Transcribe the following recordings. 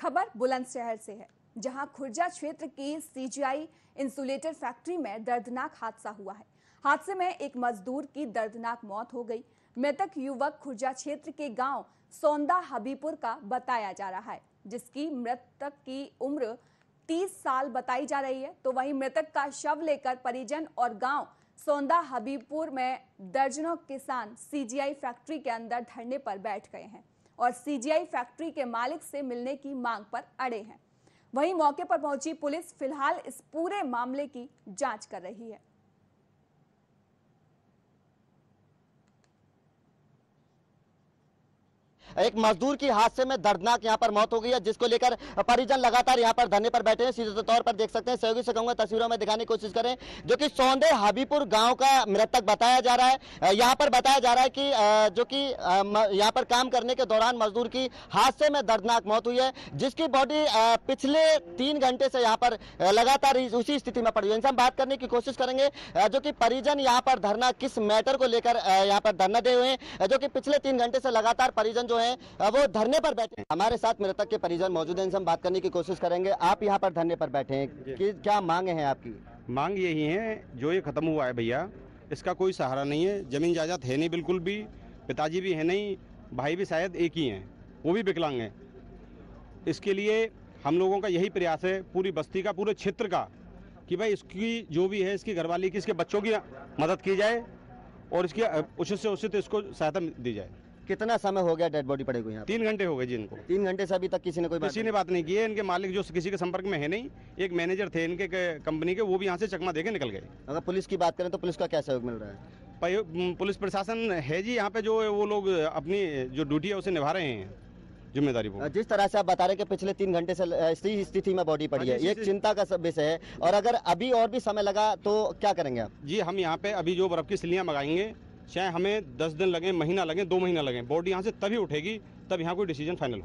खबर बुलंदशहर से है, जहां खुर्जा क्षेत्र की सीजीआई इंसुलेटर फैक्ट्री में दर्दनाक हादसा हुआ है। हादसे में एक मजदूर की दर्दनाक मौत हो गई। मृतक युवक खुर्जा क्षेत्र के गांव सौंदा हबीपुर का बताया जा रहा है, जिसकी मृतक की उम्र 30 साल बताई जा रही है। तो वहीं मृतक का शव लेकर परिजन और गांव सौंदा हबीपुर में दर्जनों किसान सीजीआई फैक्ट्री के अंदर धरने पर बैठ गए हैं और सीजीआई फैक्ट्री के मालिक से मिलने की मांग पर अड़े हैं। वहीं मौके पर पहुंची पुलिस फिलहाल इस पूरे मामले की जांच कर रही है। एक मजदूर की हादसे में दर्दनाक यहां पर मौत हो गई है, जिसको लेकर परिजन लगातार यहां पर धरने पर बैठे हैं। सीधे तौर पर देख सकते हैं, सहयोगी से कहूंगा तस्वीरों में दिखाने की कोशिश करें, जो कि सौंदे हबीपुर गांव का मृतक बताया जा रहा है। यहां पर बताया जा रहा है कि जो कि यहां पर काम करने के दौरान मजदूर की हादसे में दर्दनाक मौत हुई है, जिसकी बॉडी पिछले 3 घंटे से यहाँ पर लगातार उसी स्थिति में पड़ी हुई है। इनसे हम बात करने की कोशिश करेंगे, जो कि परिजन यहाँ पर धरना किस मैटर को लेकर यहाँ पर धरना दे हुए हैं, जो कि पिछले 3 घंटे से लगातार परिजन जो है वो धरने पर बैठे हैं। हमारे साथ मृतक के परिजन मौजूद हैं, इनसे हम बात करने की कोशिश करेंगे। आप यहाँ पर धरने पर बैठे हैं, कि क्या मांगे हैं आपकी? मांग यही है, जो ये खत्म हुआ है भैया, इसका कोई सहारा नहीं है। जमीन जायदाद है नहीं बिल्कुल भी, पिताजी भी है नहीं, भाई भी शायद एक ही हैं, वो भी विकलांग हैं। इसके लिए हम लोगों का यही प्रयास है, पूरी बस्ती का, पूरे क्षेत्र का, कि भाई इसकी जो भी है, इसकी घरवाली की, इसके बच्चों की मदद की जाए और इसकी उचित से उचित इसको सहायता दी जाए। कितना समय हो गया डेड बॉडी पड़े हुए यहाँ? 3 घंटे हो गए जी इनको। 3 घंटे से अभी तक किसी ने बात नहीं की है। इनके मालिक जो किसी के संपर्क में है नहीं, एक मैनेजर थे इनके कंपनी के, वो भी यहाँ से चकमा देके निकल गए। अगर पुलिस की बात करें तो पुलिस का क्या सहयोग मिल रहा है? पुलिस प्रशासन है जी यहाँ पे, जो वो लोग अपनी जो ड्यूटी है उसे निभा रहे हैं जिम्मेदारी को। जिस तरह से आप बता रहे हैं कि पिछले 3 घंटे से इसी स्थिति में बॉडी पड़ी है, ये एक चिंता का विषय है। और अगर अभी और भी समय लगा तो क्या करेंगे आप? जी, हम यहाँ पे अभी जो बर्फ की सिलियाँ मंगाएंगे, चाहे हमें 10 दिन लगे, महीना लगे, 2 महीना लगे, बॉडी यहाँ से तभी उठेगी, तब यहाँ कोई डिसीजन फाइनल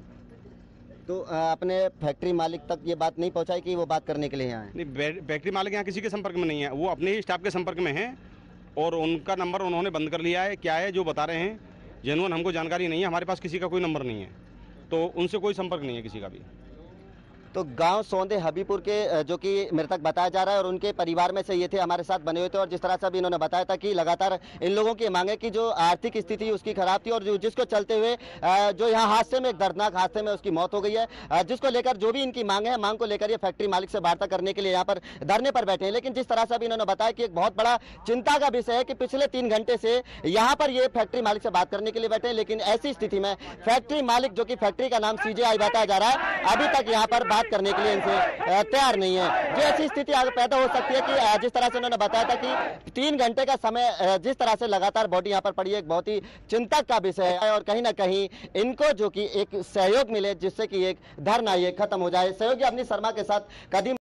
होगा। तो अपने फैक्ट्री मालिक तक ये बात नहीं पहुंचाई कि वो बात करने के लिए यहाँ है? नहीं, फैक्ट्री मालिक यहाँ किसी के संपर्क में नहीं है, वो अपने ही स्टाफ के संपर्क में है और उनका नंबर उन्होंने बंद कर लिया है। क्या है जो बता रहे हैं जेन्युइन, हमको जानकारी नहीं है, हमारे पास किसी का कोई नंबर नहीं है, तो उनसे कोई संपर्क नहीं है किसी का भी। तो गांव सौंदे हबीपुर के जो कि मृतक बताया जा रहा है और उनके परिवार में से ये थे, हमारे साथ बने हुए थे। और जिस तरह से भी इन्होंने बताया था कि लगातार इन लोगों की मांगे कि जो आर्थिक स्थिति उसकी खराब थी और जिसको चलते हुए जो यहाँ हादसे में, एक दर्दनाक हादसे में उसकी मौत हो गई है, जिसको लेकर जो भी इनकी मांग है, मांग को लेकर ये फैक्ट्री मालिक से वार्ता करने के लिए यहाँ पर धरने पर बैठे हैं। लेकिन जिस तरह से भी इन्होंने बताया कि एक बहुत बड़ा चिंता का विषय है कि पिछले 3 घंटे से यहाँ पर ये फैक्ट्री मालिक से बात करने के लिए बैठे हैं, लेकिन ऐसी स्थिति में फैक्ट्री मालिक, जो कि फैक्ट्री का नाम सीजीआई बताया जा रहा है, अभी तक यहाँ पर बात करने के लिए इनसे तैयार नहीं है। जो ऐसी स्थिति आगे पैदा हो सकती है कि जिस तरह से उन्होंने बताया था कि 3 घंटे का समय जिस तरह से लगातार बॉडी यहाँ पर पड़ी है, एक बहुत ही चिंतक का विषय है। और कहीं ना कहीं इनको जो कि एक सहयोग मिले, जिससे कि एक धरना ये खत्म हो जाए। सहयोगी अपनी शर्मा के साथ कदीम।